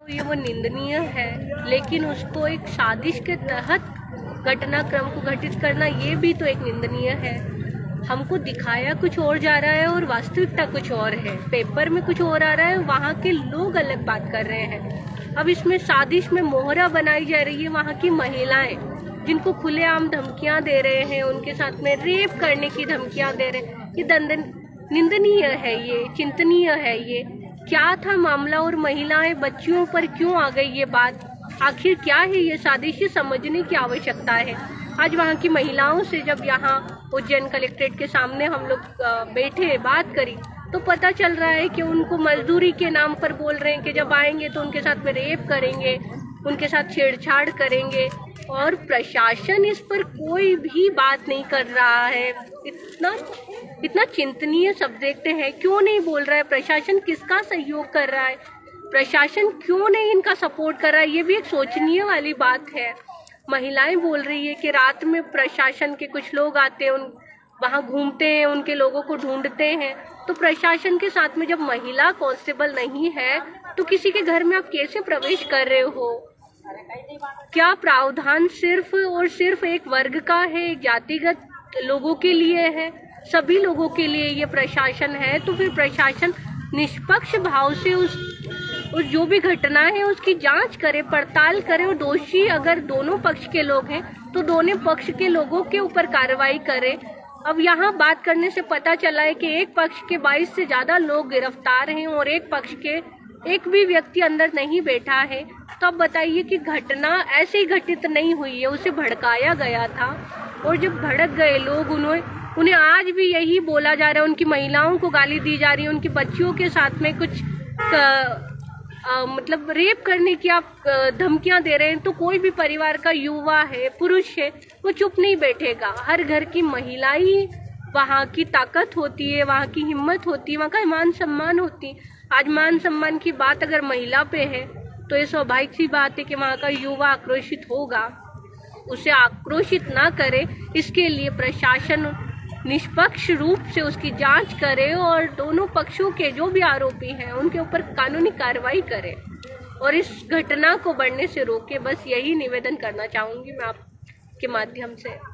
ये वो निंदनीय है, लेकिन उसको एक साजिश के तहत घटनाक्रम को घटित करना ये भी तो एक निंदनीय है। हमको दिखाया कुछ और जा रहा है और वास्तविकता कुछ और है। पेपर में कुछ और आ रहा है, वहाँ के लोग अलग बात कर रहे हैं। अब इसमें साजिश में मोहरा बनाई जा रही है वहाँ की महिलाएं, जिनको खुलेआम धमकियां दे रहे हैं, उनके साथ में रेप करने की धमकियां दे रहे हैं। ये निंदनीय है, ये चिंतनीय है। ये क्या था मामला और महिलाएं बच्चियों पर क्यों आ गई ये बात, आखिर क्या है ये साजिश, समझने की आवश्यकता है। आज वहाँ की महिलाओं से जब यहाँ उज्जैन कलेक्ट्रेट के सामने हम लोग बैठे बात करी तो पता चल रहा है कि उनको मजदूरी के नाम पर बोल रहे हैं कि जब आएंगे तो उनके साथ में रेप करेंगे, उनके साथ छेड़छाड़ करेंगे, और प्रशासन इस पर कोई भी बात नहीं कर रहा है। इतना चिंतनीय सब्जेक्ट है, क्यों नहीं बोल रहा है प्रशासन, किसका सहयोग कर रहा है प्रशासन, क्यों नहीं इनका सपोर्ट कर रहा है, ये भी एक सोचनीय वाली बात है। महिलाएं बोल रही है कि रात में प्रशासन के कुछ लोग आते हैं, वहाँ घूमते हैं, उनके लोगों को ढूंढते हैं। तो प्रशासन के साथ में जब महिला कांस्टेबल नहीं है तो किसी के घर में आप कैसे प्रवेश कर रहे हो? क्या प्रावधान सिर्फ और सिर्फ एक वर्ग का है, जातिगत लोगों के लिए है? सभी लोगों के लिए ये प्रशासन है। तो फिर प्रशासन निष्पक्ष भाव से उस जो भी घटना है उसकी जांच करे, पड़ताल करे, और दोषी अगर दोनों पक्ष के लोग हैं तो दोनों पक्ष के लोगों के ऊपर कार्रवाई करे। अब यहाँ बात करने से पता चला है कि एक पक्ष के 22 से ज्यादा लोग गिरफ्तार हैं और एक पक्ष के एक भी व्यक्ति अंदर नहीं बैठा है। तो अब बताइए कि घटना ऐसे ही घटित नहीं हुई है, उसे भड़काया गया था। और जब भड़क गए लोग, उन्हें आज भी यही बोला जा रहा है, उनकी महिलाओं को गाली दी जा रही है, उनकी बच्चियों के साथ में कुछ मतलब रेप करने की आप धमकियां दे रहे हैं। तो कोई भी परिवार का युवा है, पुरुष है, वो चुप नहीं बैठेगा। हर घर की महिला ही वहाँ की ताकत होती है, वहाँ की हिम्मत होती है, वहाँ का मान सम्मान होती है। आज मान सम्मान की बात अगर महिला पे है तो ये स्वाभाविक सी बात है कि वहाँ का युवा आक्रोशित होगा। उसे आक्रोशित ना करे, इसके लिए प्रशासन निष्पक्ष रूप से उसकी जांच करे और दोनों पक्षों के जो भी आरोपी हैं उनके ऊपर कानूनी कार्रवाई करे और इस घटना को बढ़ने से रोके। बस यही निवेदन करना चाहूंगी मैं आपके माध्यम से।